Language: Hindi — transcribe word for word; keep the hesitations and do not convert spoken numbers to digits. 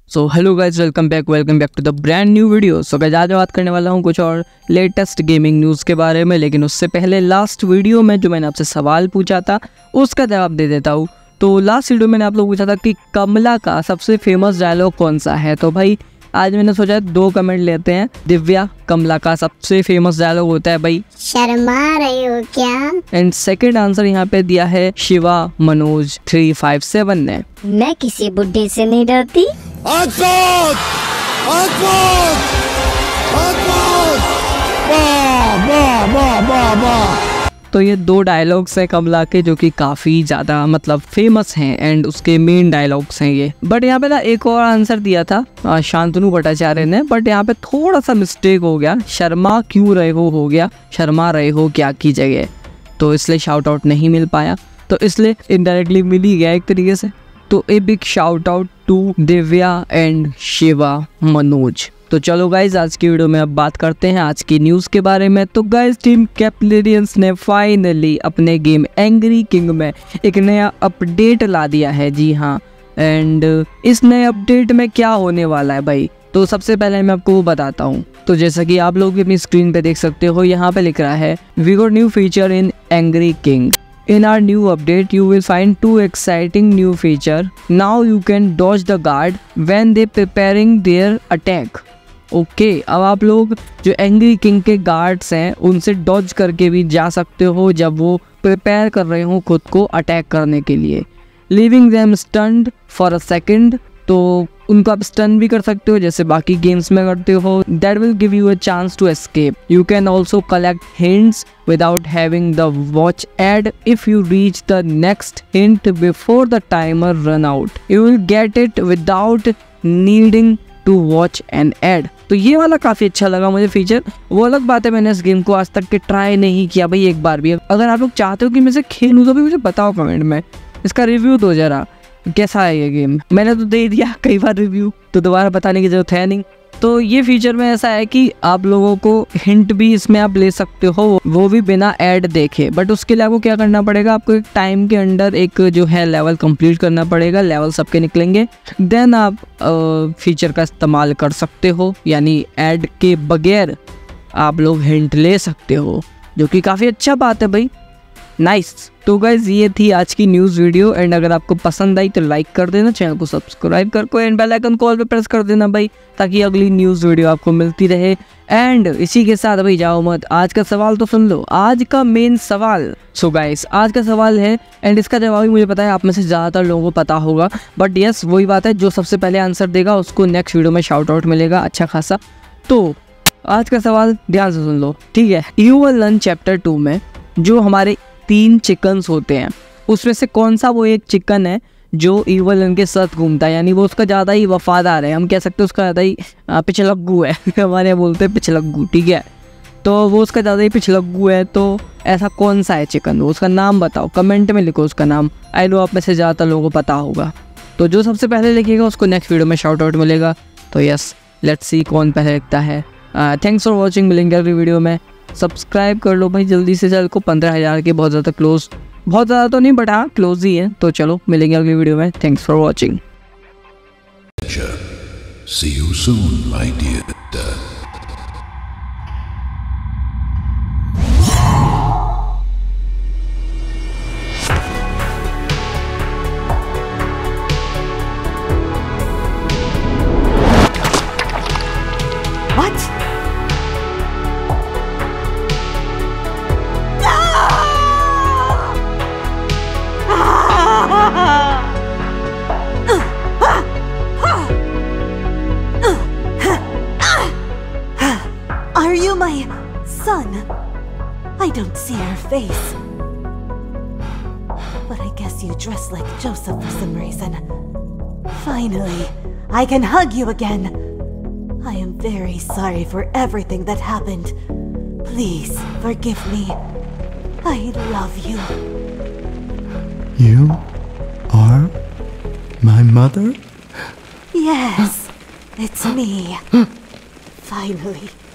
So hello guys, welcome back welcome back to the brand new video. So guys आज बात करने वाला हूँ कुछ और लेटेस्ट गेमिंग न्यूज़ के बारे में, लेकिन उससे पहले लास्ट वीडियो में जो मैंने आपसे सवाल पूछा था उसका जवाब दे देता हूँ। तो लास्ट वीडियो मैंने आप लोग पूछा था कि कमला का सबसे फेमस डायलॉग कौन सा है। तो भाई आज मैंने सोचा दो कमेंट लेते हैं। दिव्या, कमला का सबसे फेमस डायलॉग होता है भाई शर्मा रही हो क्या। एंड सेकंड आंसर यहाँ पे दिया है Shiva Manoj three five seven ने। मैं किसी बुड्ढे से नहीं डरती। अद्भुत! अद्भुत! अद्भुत! वाह वाह वाह वाह वाह। तो ये दो डायलॉग्स हैं कमला के जो कि काफ़ी ज़्यादा मतलब फेमस हैं एंड उसके मेन डायलॉग्स हैं ये। बट यहाँ पे ना एक और आंसर दिया था शांतनु भट्टाचार्य ने, बट यहाँ पे थोड़ा सा मिस्टेक हो गया। शर्मा क्यों रहे हो हो गया शर्मा रहे हो क्या की जगह, तो इसलिए शाउट आउट नहीं मिल पाया। तो इसलिए इनडायरेक्टली मिल ही गया एक तरीके से। तो a big shout out to Divya and Shiva Manoj. तो चलो गाइज आज की वीडियो में अब बात करते हैं आज की न्यूज़ के बारे में। तो गाइज टीम कैप्लेरियंस ने फाइनली अपने गेम एंग्री किंग में एक नया अपडेट ला दिया है। जी हाँ, एंड इस नए अपडेट में क्या होने वाला है भाई, तो सबसे पहले मैं आपको वो बताता हूँ। तो जैसा कि आप लोग अपनी स्क्रीन पे देख सकते हो, यहाँ पे लिख रहा है we got new feature in Angry King. In our new update, you will find two exciting new feature. Now you can dodge the guard when they preparing their attack. Okay okay, अब आप लोग जो एंग्री किंग के गार्ड्स हैं उनसे डॉज करके भी जा सकते हो जब वो प्रिपेयर कर रहे हो खुद को अटैक करने के लिए। Living them stunned for a second, तो उनको आप स्टन भी कर सकते हो जैसे बाकी गेम्स में करते हो। That will give you a chance to escape. You can also collect hints without having the watch ad. If you reach the next hint before the timer run out, you will get it without needing to watch an ad. तो ये वाला काफ़ी अच्छा लगा मुझे फीचर। वो अलग बात है, मैंने इस गेम को आज तक के ट्राई नहीं किया भाई एक बार भी। अगर आप लोग चाहते हो कि मैं इसे खेलूँ तो भी मुझे बताओ कमेंट में, इसका रिव्यू दो जरा कैसा है ये गेम। मैंने तो दे दिया कई बार रिव्यू, तो दोबारा बताने की जरूरत है नहीं। तो ये फीचर में ऐसा है कि आप लोगों को हिंट भी इसमें आप ले सकते हो, वो भी बिना ऐड देखे। बट उसके लिए आपको क्या करना पड़ेगा, आपको एक टाइम के अंदर एक जो है लेवल कंप्लीट करना पड़ेगा। लेवल सबके निकलेंगे, देन आप आ, फीचर का इस्तेमाल कर सकते हो, यानी ऐड के बगैर आप लोग हिंट ले सकते हो, जो कि काफ़ी अच्छा बात है भाई। Nice nice. तो गाइज ये थी आज की न्यूज़ वीडियो, एंड अगर आपको पसंद आई तो लाइक कर देना, चैनल को सब्सक्राइब कर को एंड बेल आइकन कॉल पे प्रेस कर देना भाई, ताकि अगली न्यूज़ वीडियो आपको मिलती रहे। एंड इसी के साथ भाई जाओ मत, आज का सवाल तो सुन लो, आज का मेन सवाल। सो गाइस आज का सवाल है, एंड इसका जवाब भी मुझे पता है आप में से ज़्यादातर लोगों को पता होगा, बट यस वही बात है, जो सबसे पहले आंसर देगा उसको नेक्स्ट वीडियो में शाउट आउट मिलेगा अच्छा खासा। तो आज का सवाल ध्यान से सुन लो, ठीक है। You will learn chapter two में जो हमारे तीन चिकन्स होते हैं, उसमें से कौन सा वो एक चिकन है जो ईवल के साथ घूमता है, यानी वो उसका ज़्यादा ही वफादार है, हम कह सकते हैं उसका ज़्यादा ही पिछलग्गू है हमारे यहाँ बोलते हैं पिछलग्गू, ठीक है। तो वो उसका ज़्यादा ही पिछलग्गू है, तो ऐसा कौन सा है चिकन, वो उसका नाम बताओ, कमेंट में लिखो उसका नाम। आई नो आप में से ज़्यादातर लोगों को पता होगा, तो जो सबसे पहले लिखेगा उसको नेक्स्ट वीडियो में शाउट आउट मिलेगा। तो यस लेट्स सी कौन पहले लिखता है। थैंक्स फॉर वॉचिंग, मिलेंगे अगली वीडियो में। सब्सक्राइब कर लो भाई जल्दी से, चैनल को पंद्रह हज़ार के बहुत ज़्यादा क्लोज, बहुत ज़्यादा तो नहीं बट हाँ क्लोज ही है। तो चलो मिलेंगे अगली वीडियो में। Thanks for watching. See you soon, my dear. What? Are you my son? I don't see your face. But I guess you dress like Joseph for some reason. Finally, I can hug you again. I am very sorry for everything that happened. Please forgive me. I love you. You are my mother? Yes, it's me. Finally.